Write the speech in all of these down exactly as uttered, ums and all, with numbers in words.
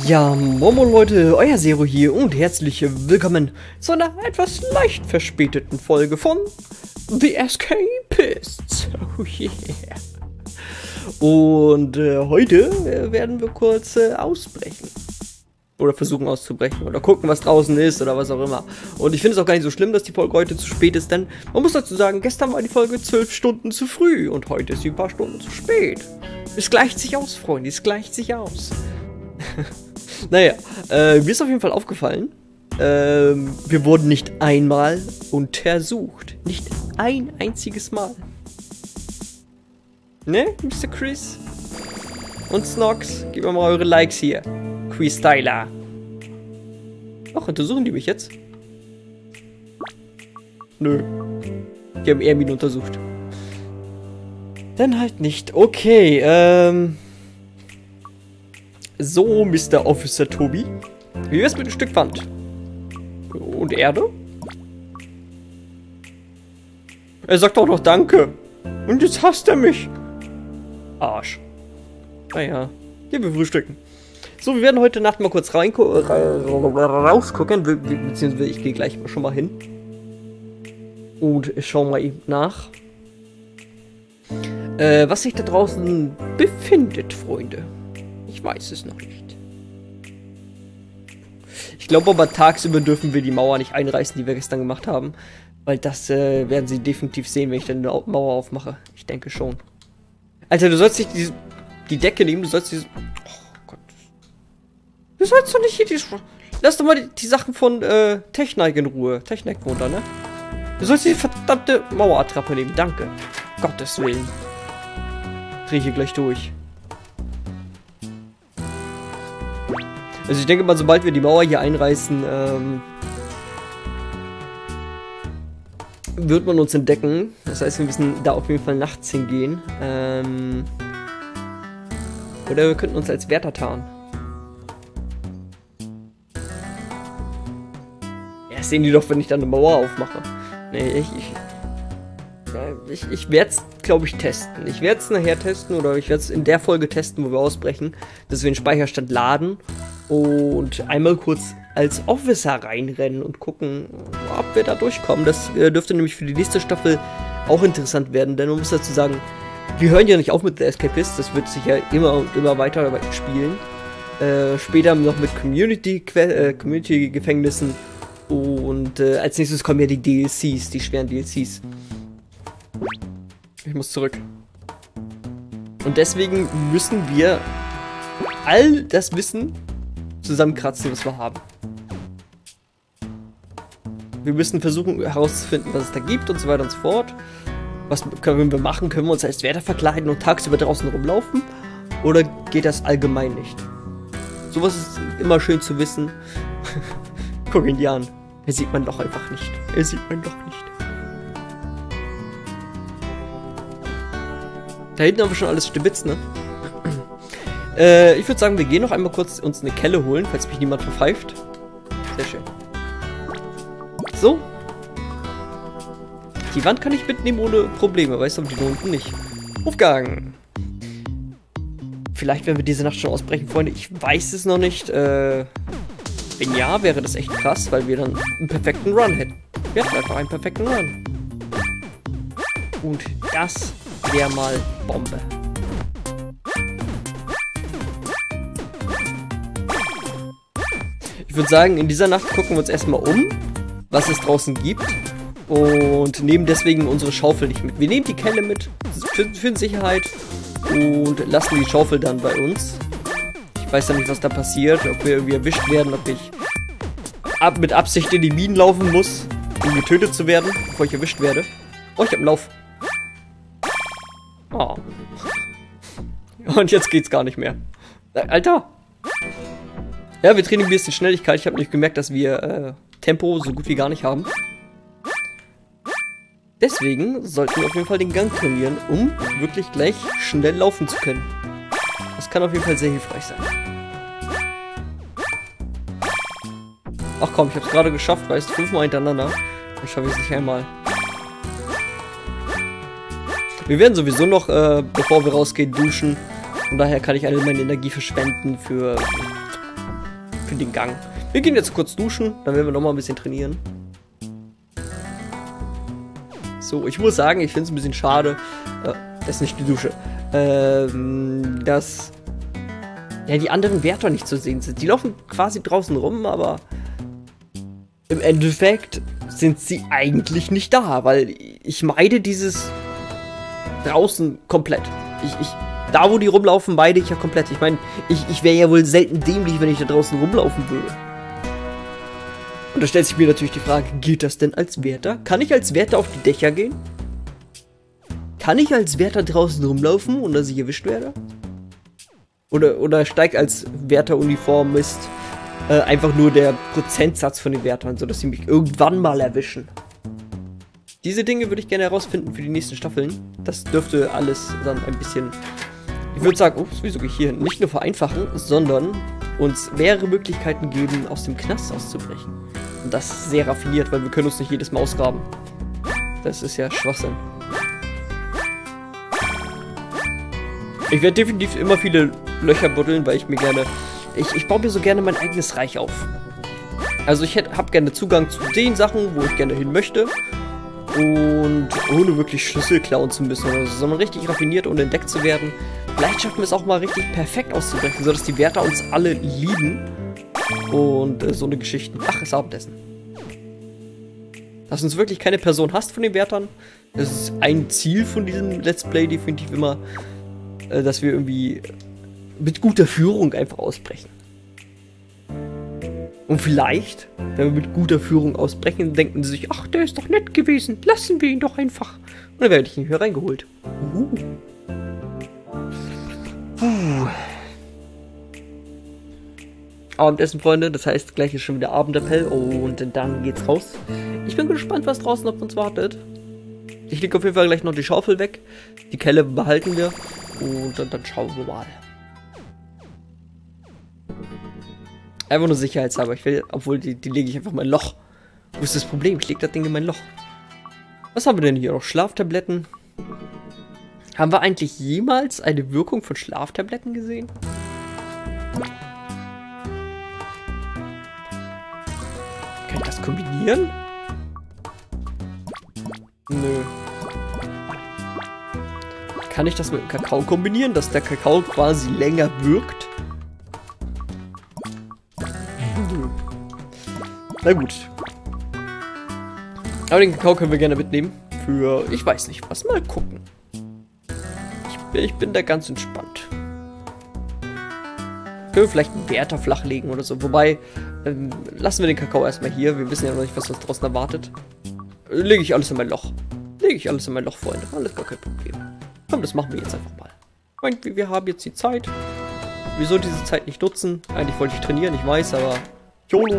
Ja, Momo Leute, euer Zero hier und herzlich willkommen zu einer etwas leicht verspäteten Folge von The Escapists. Oh yeah. Und äh, heute äh, werden wir kurz äh, ausbrechen. Oder versuchen auszubrechen oder gucken, was draußen ist oder was auch immer. Und ich finde es auch gar nicht so schlimm, dass die Folge heute zu spät ist, denn man muss dazu sagen, gestern war die Folge zwölf Stunden zu früh und heute ist sie ein paar Stunden zu spät. Es gleicht sich aus, Freunde, es gleicht sich aus. Naja, äh, mir ist auf jeden Fall aufgefallen, ähm, wir wurden nicht einmal untersucht. Nicht ein einziges Mal. Ne, Mister Chris? Und Snox, gebt mir mal eure Likes hier. Quistyler. Ach, untersuchen die mich jetzt? Nö. Die haben Ermin untersucht. Dann halt nicht. Okay, ähm... So, Mister Officer Tobi. Wie wär's mit einem Stück Wand? Und Erde? Er sagt auch noch Danke. Und jetzt hasst er mich. Arsch. Naja, hier wir frühstücken. So, wir werden heute Nacht mal kurz rein rausgucken. Be beziehungsweise ich gehe gleich schon mal hin. Und schau mal eben nach. Äh, was sich da draußen befindet, Freunde. Ich weiß es noch nicht. Ich glaube aber tagsüber dürfen wir die Mauer nicht einreißen, die wir gestern gemacht haben. Weil das äh, werden sie definitiv sehen, wenn ich dann eine Mauer aufmache. Ich denke schon. Alter, du sollst nicht die, die Decke nehmen, du sollst diese... Oh Gott. Du sollst doch nicht hier die... Lass doch mal die, die Sachen von äh, Technik in Ruhe. Technik runter, ne? Du sollst die verdammte Mauerattrappe nehmen, danke. Gottes Willen. Dreh hier gleich durch. Also ich denke mal, sobald wir die Mauer hier einreißen, ähm, wird man uns entdecken. Das heißt, wir müssen da auf jeden Fall nachts hingehen. Ähm, oder wir könnten uns als Wärter tarnen. Ja, das sehen die doch, wenn ich da eine Mauer aufmache. Nee, ich... ich Ich, ich werde es, glaube ich, testen. Ich werde es nachher testen oder ich werde es in der Folge testen, wo wir ausbrechen, dass wir den Speicherstand laden und einmal kurz als Officer reinrennen und gucken, ob wir da durchkommen. Das äh, dürfte nämlich für die nächste Staffel auch interessant werden, denn man muss dazu sagen, wir hören ja nicht auf mit The Escapists, das wird sich ja immer und immer weiter spielen. Äh, später noch mit Community, äh, Community-Gefängnissen und äh, als nächstes kommen ja die D L Cs, die schweren D L Cs. Ich muss zurück. Und deswegen müssen wir all das Wissen zusammenkratzen, was wir haben. Wir müssen versuchen herauszufinden, was es da gibt und so weiter und so fort. Was können wir machen? Können wir uns als Wärter verkleiden und tagsüber draußen rumlaufen? Oder geht das allgemein nicht? Sowas ist immer schön zu wissen. Guck ihn dir an. Er sieht man doch einfach nicht. Er sieht man doch nicht. Da hinten haben wir schon alles Stibitz, ne? äh, ich würde sagen, wir gehen noch einmal kurz uns eine Kelle holen, falls mich niemand verpfeift. Sehr schön. So. Die Wand kann ich mitnehmen ohne Probleme, weißt du, aber die da unten nicht. Aufgang. Vielleicht werden wir diese Nacht schon ausbrechen, Freunde. Ich weiß es noch nicht. Äh, wenn ja, wäre das echt krass, weil wir dann einen perfekten Run hätten. Wir hätten einfach einen perfekten Run. Und das... wäre mal Bombe. Ich würde sagen, in dieser Nacht gucken wir uns erstmal um, was es draußen gibt. Und nehmen deswegen unsere Schaufel nicht mit. Wir nehmen die Kelle mit für, für die Sicherheit und lassen die Schaufel dann bei uns. Ich weiß ja nicht, was da passiert, ob wir irgendwie erwischt werden, ob ich ab, mit Absicht in die Minen laufen muss, um getötet zu werden, bevor ich erwischt werde. Oh, ich hab einen Lauf. Oh. Und jetzt geht's gar nicht mehr. Alter! Ja, wir trainieren ein bisschen Schnelligkeit. Ich habe nicht gemerkt, dass wir äh, Tempo so gut wie gar nicht haben. Deswegen sollten wir auf jeden Fall den Gang trainieren, um wirklich gleich schnell laufen zu können. Das kann auf jeden Fall sehr hilfreich sein. Ach komm, ich habe es gerade geschafft, weißt du, fünfmal hintereinander. Dann schaffe ich es nicht einmal. Wir werden sowieso noch, äh, bevor wir rausgehen, duschen. Von daher kann ich alle meine Energie verschwenden für für den Gang. Wir gehen jetzt kurz duschen, dann werden wir noch mal ein bisschen trainieren. So, ich muss sagen, ich finde es ein bisschen schade, äh, das ist nicht die Dusche, ähm, dass ja, die anderen Wärter nicht zu sehen sind. Die laufen quasi draußen rum, aber im Endeffekt sind sie eigentlich nicht da, weil ich meide dieses draußen komplett. Ich, ich, da, wo die rumlaufen, meide ich ja komplett. Ich meine, ich, ich wäre ja wohl selten dämlich, wenn ich da draußen rumlaufen würde. Und da stellt sich mir natürlich die Frage, geht das denn als Wärter? Kann ich als Wärter auf die Dächer gehen? Kann ich als Wärter draußen rumlaufen, ohne dass ich erwischt werde? Oder, oder steigt als Wärteruniformist äh, einfach nur der Prozentsatz von den Wärtern, sodass sie mich irgendwann mal erwischen? Diese Dinge würde ich gerne herausfinden für die nächsten Staffeln. Das dürfte alles dann ein bisschen, ich würde sagen, ups, wieso gehe ich hier nicht nur vereinfachen, sondern uns mehrere Möglichkeiten geben, aus dem Knast auszubrechen. Und das sehr raffiniert, weil wir können uns nicht jedes Mal ausgraben. Das ist ja Schwachsinn. Ich werde definitiv immer viele Löcher buddeln, weil ich mir gerne, ich, ich baue mir so gerne mein eigenes Reich auf. Also ich habe gerne Zugang zu den Sachen, wo ich gerne hin möchte. Und ohne wirklich Schlüssel klauen zu müssen oder so, sondern richtig raffiniert und entdeckt zu werden. Vielleicht schaffen wir es auch mal richtig perfekt auszubrechen, sodass die Wärter uns alle lieben. Und äh, so eine Geschichte. Ach, ist Abendessen. Dass uns wirklich keine Person hasst von den Wärtern. Das ist ein Ziel von diesem Let's Play definitiv immer, äh, dass wir irgendwie mit guter Führung einfach ausbrechen. Und vielleicht, wenn wir mit guter Führung ausbrechen, denken sie sich, ach, der ist doch nett gewesen, lassen wir ihn doch einfach. Und dann werde ich ihn hier reingeholt. Uh. Uh. Abendessen, Freunde, das heißt, gleich ist schon wieder Abendappell und dann geht's raus. Ich bin gespannt, was draußen auf uns wartet. Ich lege auf jeden Fall gleich noch die Schaufel weg. Die Kelle behalten wir und dann, dann schauen wir mal. Einfach nur sicherheitshalber. Ich will, obwohl die, die lege ich einfach in mein Loch. Wo ist das Problem? Ich lege das Ding in mein Loch. Was haben wir denn hier noch? Schlaftabletten. Haben wir eigentlich jemals eine Wirkung von Schlaftabletten gesehen? Kann ich das kombinieren? Nö. Kann ich das mit dem Kakao kombinieren, dass der Kakao quasi länger wirkt? Na gut. Aber den Kakao können wir gerne mitnehmen. Für, ich weiß nicht was. Mal gucken. Ich bin, ich bin da ganz entspannt. Können wir vielleicht einen Wärter flachlegen oder so. Wobei, ähm, lassen wir den Kakao erstmal hier. Wir wissen ja noch nicht, was uns draußen erwartet. Lege ich alles in mein Loch. Lege ich alles in mein Loch, Freunde. Alles gar kein Problem. Komm, das machen wir jetzt einfach mal. Ich meine, wir haben jetzt die Zeit. Wieso diese Zeit nicht nutzen? Eigentlich wollte ich trainieren, ich weiß, aber... YOLO!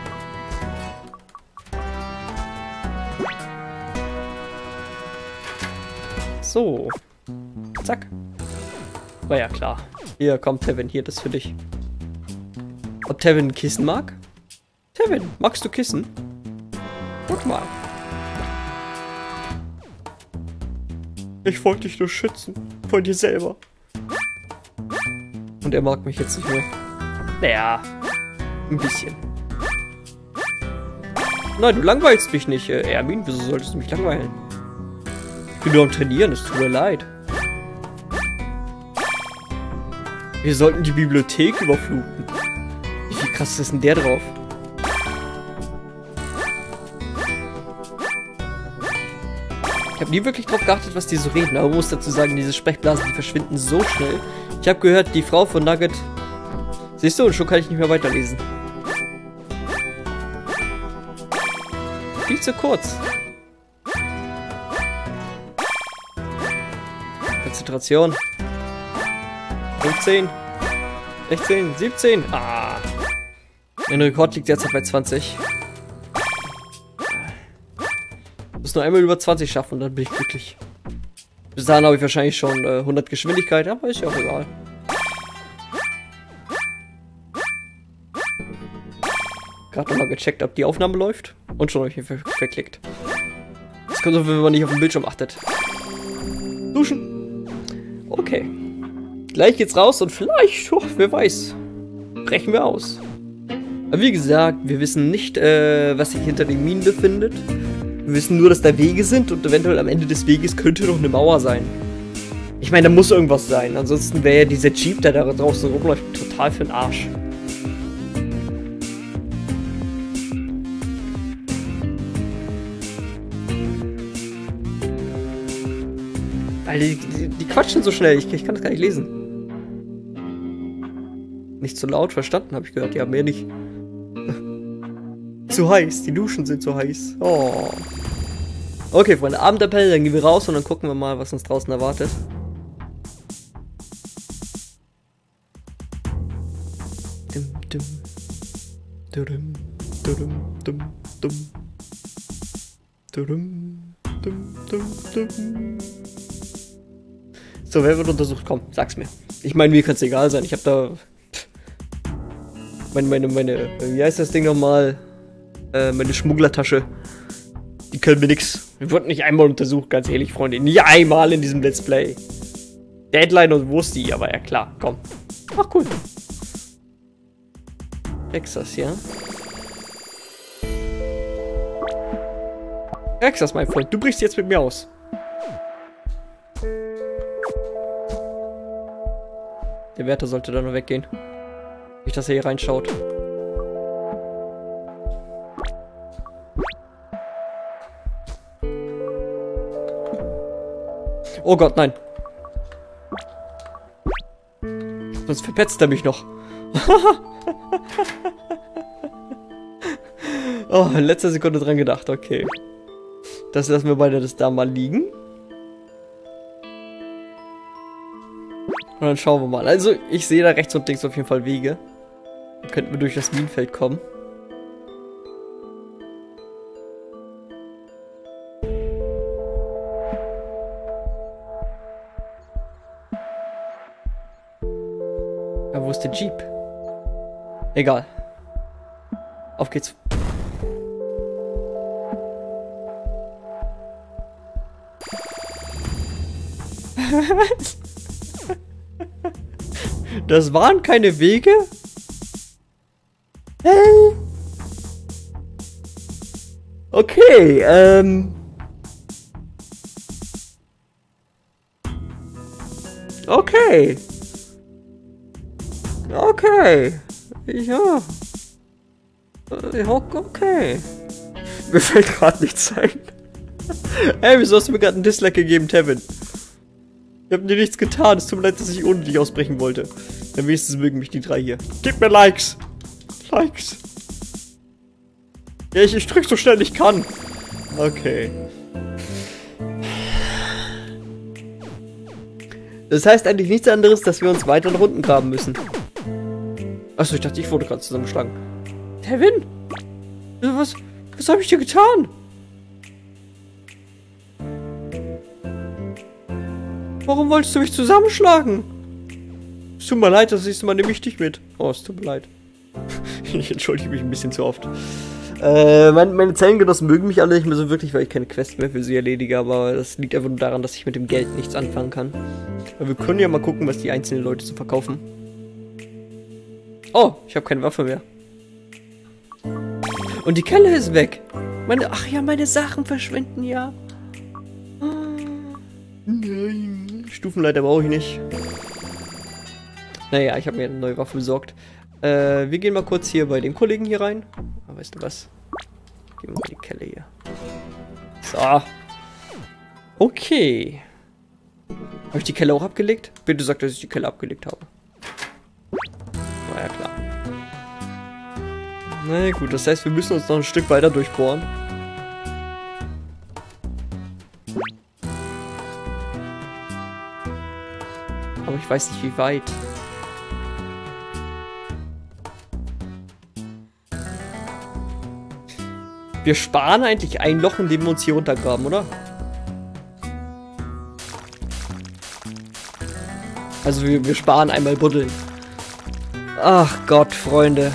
So. Zack. War ja klar. Hier, komm, Tevin, hier, das ist für dich. Ob Tevin ein Kissen mag? Tevin, magst du Kissen? Guck mal. Ich wollte dich nur schützen. Vor dir selber. Und er mag mich jetzt nicht mehr. Naja. Ein bisschen. Nein, du langweilst mich nicht, äh, Ermin. Wieso solltest du mich langweilen? Ich bin nur am Trainieren, es tut mir leid. Wir sollten die Bibliothek überfluten. Wie viel krass ist denn der drauf? Ich habe nie wirklich drauf geachtet, was die so reden, aber man muss dazu sagen, diese Sprechblasen, die verschwinden so schnell. Ich habe gehört, die Frau von Nugget... Siehst du, und schon kann ich nicht mehr weiterlesen. Viel zu kurz. Konzentration. fünfzehn. sechzehn. siebzehn. Ah. Mein Rekord liegt derzeit bei zwanzig. Ich muss nur einmal über zwanzig schaffen und dann bin ich glücklich. Bis dahin habe ich wahrscheinlich schon äh, hundert Geschwindigkeit, aber ist ja auch egal. Gerade nochmal gecheckt, ob die Aufnahme läuft. Und schon habe ich mich ver verklickt. Das kommt so, wenn man nicht auf den Bildschirm achtet. Duschen. Okay. Gleich geht's raus und vielleicht, oh, wer weiß, brechen wir aus. Aber wie gesagt, wir wissen nicht, äh, was sich hinter den Minen befindet. Wir wissen nur, dass da Wege sind und eventuell am Ende des Weges könnte noch eine Mauer sein. Ich meine, da muss irgendwas sein. Ansonsten wäre ja dieser Jeep, der da draußen rumläuft, total für den Arsch. Weil die, die, die quatschen so schnell, ich, ich kann das gar nicht lesen. Nicht zu laut, verstanden, habe ich gehört. Ja, mehr nicht. Zu heiß, die Duschen sind zu heiß. Oh. Okay, Freunde, Abendappell, dann gehen wir raus und dann gucken wir mal, was uns draußen erwartet. Dum, dum. Dum, dum, dum, dum. Dum, dum, dum, dum. So, wer wird untersucht? Komm, sag's mir. Ich meine, mir kann's egal sein. Ich hab da... Meine, meine, meine... Wie heißt das Ding nochmal? Äh, meine Schmugglertasche. Die können mir nix. Wir wurden nicht einmal untersucht, ganz ehrlich, Freunde. Nie einmal in diesem Let's Play. Deadline und Wursti, aber ja klar, komm. Ach, cool. Texas, ja? Texas, mein Freund, du brichst jetzt mit mir aus. Der Wärter sollte da nur weggehen. Nicht, dass er hier reinschaut. Oh Gott, nein. Sonst verpetzt er mich noch. Oh, in letzter Sekunde dran gedacht, okay. Das lassen wir beide das da mal liegen. Und dann schauen wir mal. Also, ich sehe da rechts und links auf jeden Fall Wege. Dann könnten wir durch das Minenfeld kommen. Ja, wo ist der Jeep? Egal. Auf geht's. Das waren keine Wege? Hä? Okay, ähm... Okay. Okay. Ja. Ja, okay. Mir fällt gerade nichts ein. Hey, wieso hast du mir gerade einen Dislike gegeben, Tevin? Ich hab dir nichts getan. Es tut mir leid, dass ich ohne dich ausbrechen wollte. Dann wenigstens mögen mich die drei hier. Gib mir Likes. Likes. Ja, ich, ich drück so schnell ich kann. Okay. Das heißt eigentlich nichts anderes, dass wir uns weiter nach unten graben müssen. Achso, ich dachte, ich wurde gerade zusammengeschlagen. Tevin? Was, was habe ich dir getan? Warum wolltest du mich zusammenschlagen? Es tut mir leid, das nächste Mal nehme ich dich mit. Oh, es tut mir leid. Ich entschuldige mich ein bisschen zu oft. Äh, meine, meine Zellengenossen mögen mich alle nicht mehr so wirklich, weil ich keine Quest mehr für sie erledige, aber das liegt einfach nur daran, dass ich mit dem Geld nichts anfangen kann. Aber wir können ja mal gucken, was die einzelnen Leute zu verkaufen. Oh, ich habe keine Waffe mehr. Und die Kelle ist weg. Meine, ach ja, meine Sachen verschwinden ja. Nein. Stufenleiter brauche ich nicht. Naja, ich habe mir eine neue Waffe besorgt. Äh, wir gehen mal kurz hier bei den Kollegen hier rein. Aber weißt du was? Gehen wir mal die Kelle hier. So. Okay. Habe ich die Kelle auch abgelegt? Bitte sag, dass ich die Kelle abgelegt habe. Na ja, klar. Na gut, das heißt, wir müssen uns noch ein Stück weiter durchbohren. Aber ich weiß nicht, wie weit. Wir sparen eigentlich ein Loch, in dem wir uns hier runtergraben, oder? Also wir, wir sparen einmal buddeln. Ach Gott, Freunde.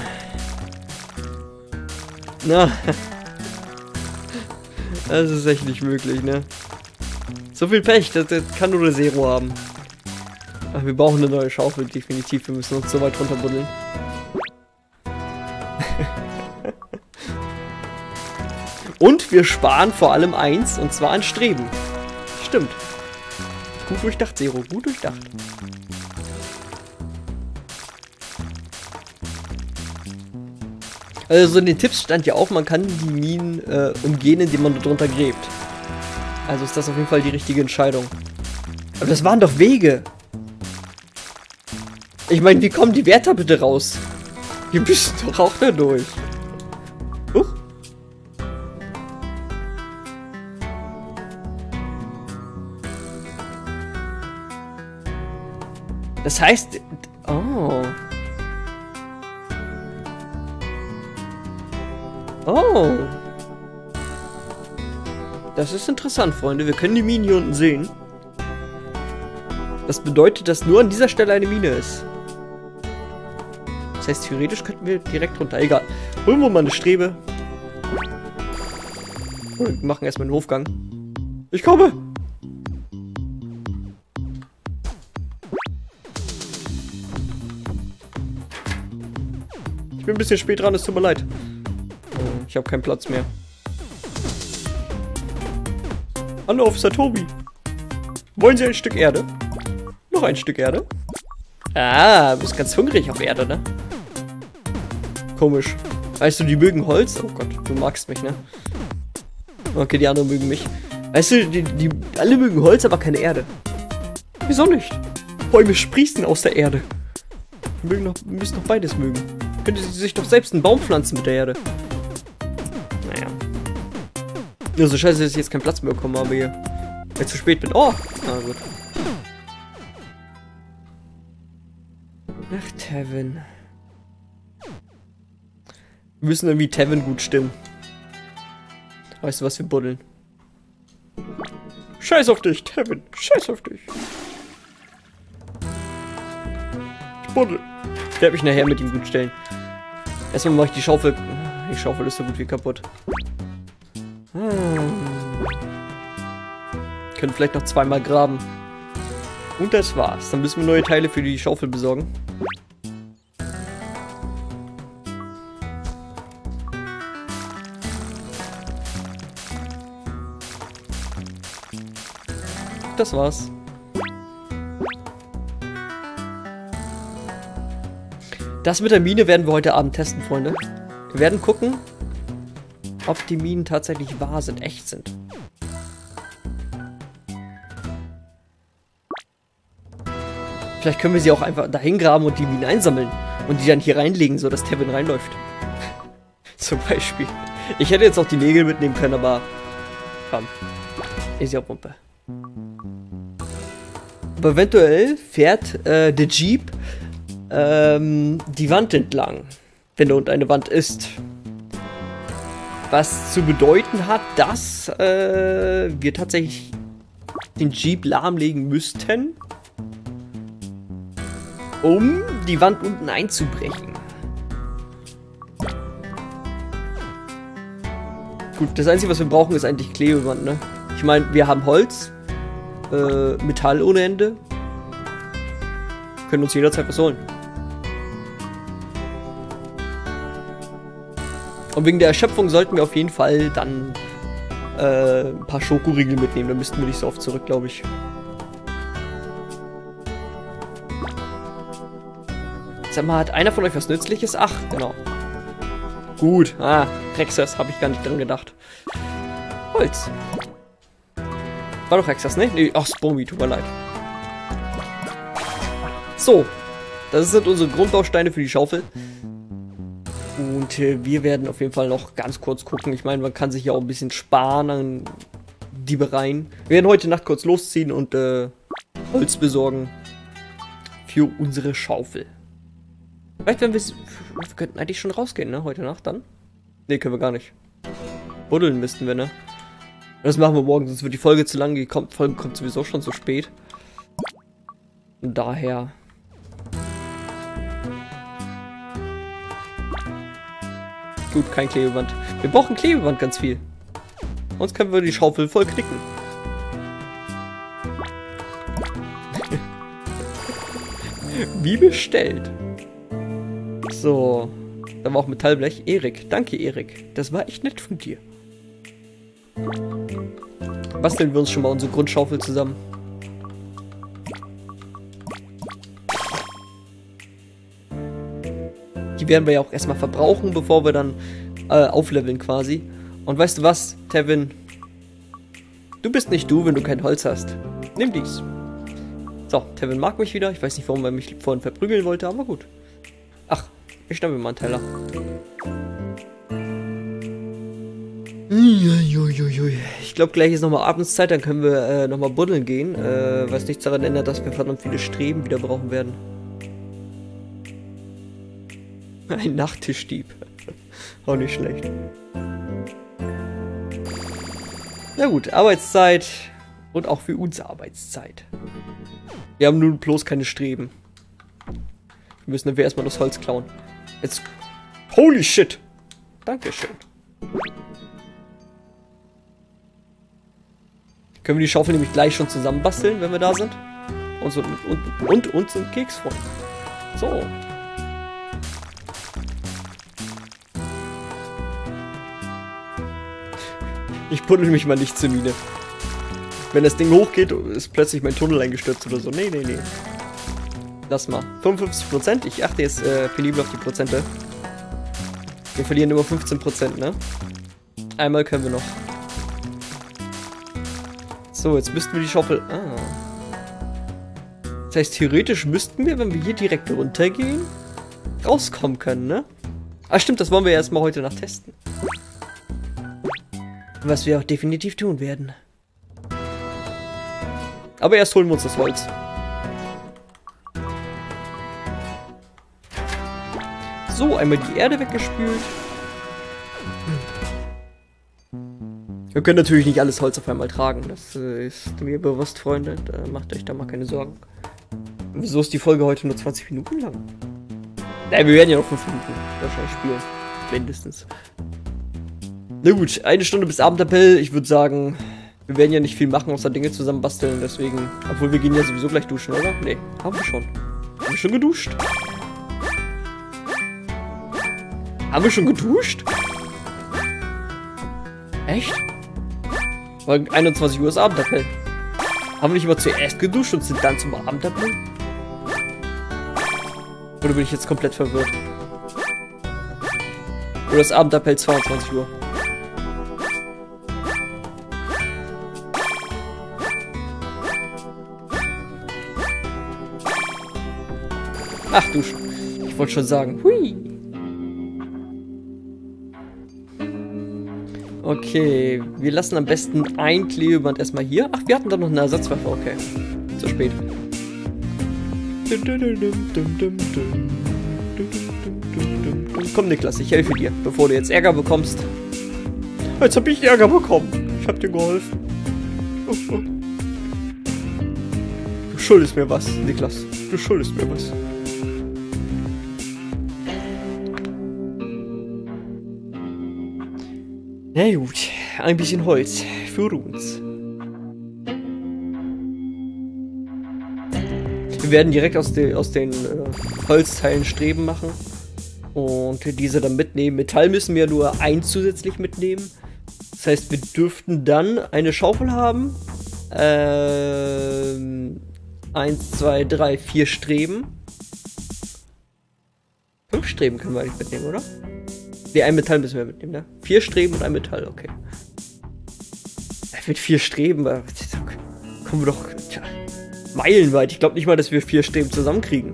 Na. Das ist echt nicht möglich, ne? So viel Pech, das, das kann nur der Zero haben. Ach, wir brauchen eine neue Schaufel, definitiv. Wir müssen uns so weit runter buddeln. Und wir sparen vor allem eins, und zwar an Streben. Stimmt. Gut durchdacht, Zero. Gut durchdacht. Also in den Tipps stand ja auch, man kann die Minen äh, umgehen, indem man darunter gräbt. Also ist das auf jeden Fall die richtige Entscheidung. Aber das waren doch Wege. Ich meine, wie kommen die Wärter bitte raus? Wir müssen doch auch da durch. Huch. Das heißt... Oh... Oh. Das ist interessant, Freunde. Wir können die Minen hier unten sehen. Das bedeutet, dass nur an dieser Stelle eine Mine ist. Das heißt, theoretisch könnten wir direkt runter. Egal. Holen wir mal eine Strebe. Wir machen erstmal einen Hofgang. Ich komme! Ich bin ein bisschen spät dran, es tut mir leid. Ich habe keinen Platz mehr. Hallo, Officer Tobi. Wollen Sie ein Stück Erde? Noch ein Stück Erde? Ah, du bist ganz hungrig auf Erde, ne? Komisch. Weißt du, die mögen Holz? Oh Gott, du magst mich, ne? Okay, die anderen mögen mich. Weißt du, die, die alle mögen Holz, aber keine Erde. Wieso nicht? Bäume sprießen aus der Erde. Die mögen doch, müssen doch beides mögen. Könnte sie sich doch selbst einen Baum pflanzen mit der Erde. Naja. Nur so scheiße, dass ich jetzt keinen Platz mehr bekommen habe hier. Weil ich zu spät bin. Oh! Na gut. Ach, Tevin. Wir müssen irgendwie Tevin gut stimmen. Weißt du was, wir buddeln. Scheiß auf dich, Tevin. Scheiß auf dich. Ich buddel. Ich werde mich nachher mit ihm gut stellen. Erstmal mache ich die Schaufel. Die Schaufel ist so gut wie kaputt. Hm. Können vielleicht noch zweimal graben. Und das war's. Dann müssen wir neue Teile für die Schaufel besorgen. Das war's. Das mit der Mine werden wir heute Abend testen, Freunde. Wir werden gucken, ob die Minen tatsächlich wahr sind, echt sind. Vielleicht können wir sie auch einfach dahin graben und die Minen einsammeln und die dann hier reinlegen, so dass Tevin reinläuft. Zum Beispiel. Ich hätte jetzt auch die Nägel mitnehmen können, aber komm. Easy auf Pumpe. Aber eventuell fährt äh, der Jeep ähm, die Wand entlang, wenn da unten eine Wand ist. Was zu bedeuten hat, dass äh, wir tatsächlich den Jeep lahmlegen müssten, um die Wand unten einzubrechen. Gut, das Einzige, was wir brauchen, ist eigentlich Klebeband, ne? Ich meine, wir haben Holz, äh, Metall ohne Ende. Können uns jederzeit was holen. Und wegen der Erschöpfung sollten wir auf jeden Fall dann äh, ein paar Schokoriegel mitnehmen. Da müssten wir nicht so oft zurück, glaube ich. Sag mal, hat einer von euch was Nützliches? Ach, genau. Gut. Ah, Rexas, habe ich gar nicht dran gedacht. Holz. War doch Rexas, ne? Nee, ach, Spomi, tut mir leid. So. Das sind unsere Grundbausteine für die Schaufel. Und äh, wir werden auf jeden Fall noch ganz kurz gucken. Ich meine, man kann sich ja auch ein bisschen sparen an Diebereien. Wir werden heute Nacht kurz losziehen und äh, Holz besorgen für unsere Schaufel. Vielleicht werden wir... Wir könnten eigentlich schon rausgehen, ne? Heute Nacht dann? Ne, können wir gar nicht. Buddeln müssten wir, ne? Das machen wir morgen, sonst wird die Folge zu lang. Die kommt, Folge kommt sowieso schon zu spät. Und daher... Gut, kein Klebeband. Wir brauchen Klebeband ganz viel. Sonst können wir die Schaufel voll knicken. Wie bestellt. So. Da war auch Metallblech. Erik. Danke, Erik. Das war echt nett von dir. Basteln wir uns schon mal unsere Grundschaufel zusammen. Die werden wir ja auch erstmal verbrauchen, bevor wir dann äh, aufleveln quasi. Und weißt du was, Tevin? Du bist nicht du, wenn du kein Holz hast. Nimm dies. So, Tevin mag mich wieder. Ich weiß nicht, warum er mich vorhin verprügeln wollte, aber gut. Ach, ich schnappe mir mal einen Teller. Ich glaube, gleich ist nochmal Abendszeit, dann können wir äh, nochmal buddeln gehen. Äh, was nichts daran ändert, dass wir verdammt viele Streben wieder brauchen werden. Ein Nachttischdieb. Auch nicht schlecht. Na gut, Arbeitszeit. Und auch für uns Arbeitszeit. Wir haben nun bloß keine Streben. Wir müssen dafür erstmal das Holz klauen. Jetzt. Holy shit! Dankeschön. Können wir die Schaufel nämlich gleich schon zusammenbasteln, wenn wir da sind. Und, so, und, und uns einen Keks freuen. So. Ich buddel mich mal nicht zur Mine. Wenn das Ding hochgeht, ist plötzlich mein Tunnel eingestürzt oder so. Nee, nee, nee. Lass mal. fünfundfünfzig Prozent. Ich achte jetzt äh, penibel auf die Prozente. Wir verlieren immer fünfzehn Prozent, ne? Einmal können wir noch. So, jetzt müssten wir die Schaufel... Ah. Das heißt, theoretisch müssten wir, wenn wir hier direkt runtergehen, rauskommen können, ne? Ah, stimmt, das wollen wir erstmal heute Nacht testen. Was wir auch definitiv tun werden. Aber erst holen wir uns das Holz. So, einmal die Erde weggespült. Wir können natürlich nicht alles Holz auf einmal tragen. Das äh, ist mir bewusst, Freunde. Da macht euch da mal keine Sorgen. Wieso ist die Folge heute nur zwanzig Minuten lang? Nein, wir werden ja noch fünf Minuten wahrscheinlich spielen. Mindestens. Na gut, eine Stunde bis Abendappell. Ich würde sagen, wir werden ja nicht viel machen, außer Dinge zusammenbasteln. Deswegen, obwohl wir gehen ja sowieso gleich duschen, oder? Nee, haben wir schon. Haben wir schon geduscht? Haben wir schon geduscht? Echt? Weil einundzwanzig Uhr ist Abendappell. Haben wir nicht immer zuerst geduscht und sind dann zum Abendappell? Oder bin ich jetzt komplett verwirrt? Oder ist Abendappell zweiundzwanzig Uhr? Ach du, ich wollte schon sagen. Hui. Okay, wir lassen am besten ein Klebeband erstmal hier. Ach, wir hatten da noch eine Ersatzwaffe, okay. Zu spät. Komm, Niklas, ich helfe dir, bevor du jetzt Ärger bekommst. Jetzt hab ich Ärger bekommen. Ich hab dir geholfen. Du schuldest mir was, Niklas. Du schuldest mir was. Na gut, ein bisschen Holz für uns. Wir werden direkt aus, de, aus den äh, Holzteilen Streben machen und diese dann mitnehmen. Metall müssen wir nur eins zusätzlich mitnehmen. Das heißt, wir dürften dann eine Schaufel haben. Ähm, eins, zwei, drei, vier Streben. Fünf Streben können wir eigentlich mitnehmen, oder? Ne, ein Metall müssen wir mitnehmen, ne? Vier Streben und ein Metall, okay. Mit vier Streben, äh, kommen wir doch tja, meilenweit. Ich glaube nicht mal, dass wir vier Streben zusammenkriegen.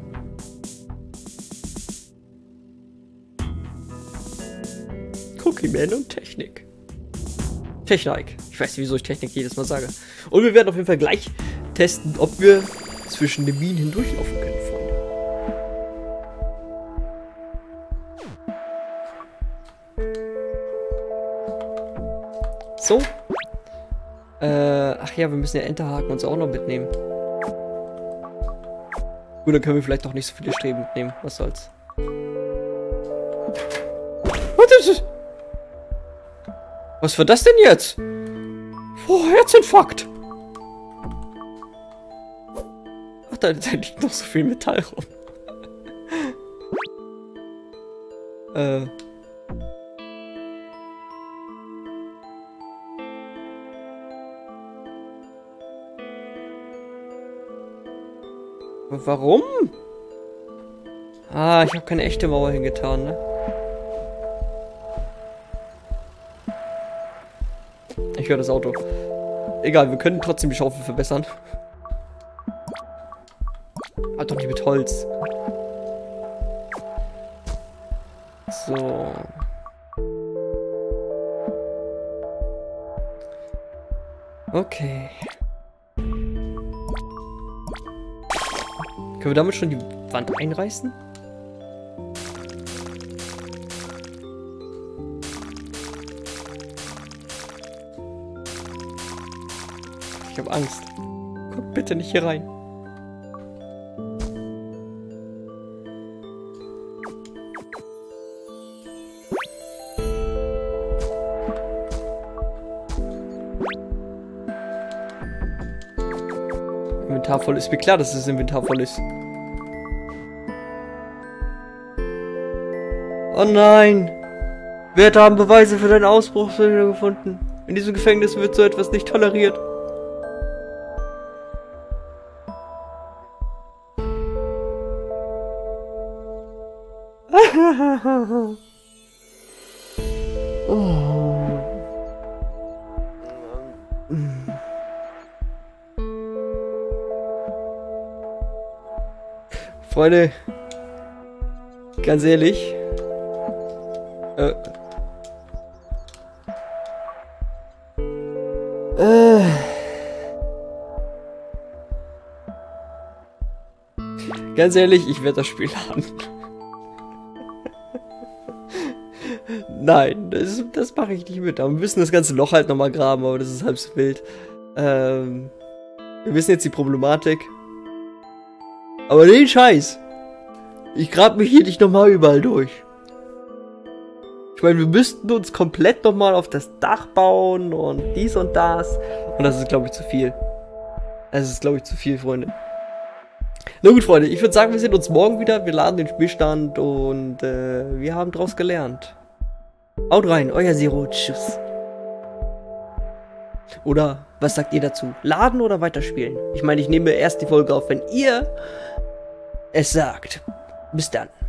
Cookie Man und Technik. Technik. Ich weiß nicht, wieso ich Technik jedes Mal sage. Und wir werden auf jeden Fall gleich testen, ob wir zwischen den Minen hindurchlaufen können, Freunde. So. Äh, ach ja, wir müssen ja Enterhaken uns auch noch mitnehmen. Gut, dann können wir vielleicht doch nicht so viele Streben mitnehmen. Was soll's. Was war das denn jetzt? Oh, Herzinfarkt. Ach, da, da liegt noch so viel Metall rum. äh. Warum? Ah, ich habe keine echte Mauer hingetan, ne? Ich höre das Auto. Egal, wir können trotzdem die Schaufel verbessern. Ah, doch nicht mit Holz. So. Okay. Können wir damit schon die Wand einreißen? Ich habe Angst. Guck bitte nicht hier rein. Inventar voll ist. Mir klar, dass das Inventar voll ist. Oh nein! Werte haben Beweise für deinen Ausbruch gefunden. In diesem Gefängnis wird so etwas nicht toleriert. Oh. Freunde, ganz ehrlich, äh, äh, ganz ehrlich, ich werde das Spiel laden. Nein, das, das mache ich nicht mit. Aber wir müssen das ganze Loch halt nochmal graben, aber das ist halb so wild. Ähm, wir wissen jetzt die Problematik. Aber den Scheiß. Ich grab mich hier nicht nochmal überall durch. Ich meine, wir müssten uns komplett nochmal auf das Dach bauen und dies und das. Und das ist, glaube ich, zu viel. Das ist, glaube ich, zu viel, Freunde. Na gut, Freunde, ich würde sagen, wir sehen uns morgen wieder. Wir laden den Spielstand und äh, wir haben draus gelernt. Haut rein, euer Zero. Tschüss. Oder, was sagt ihr dazu? Laden oder weiterspielen? Ich meine, ich nehme erst die Folge auf, wenn ihr es sagt. Bis dann.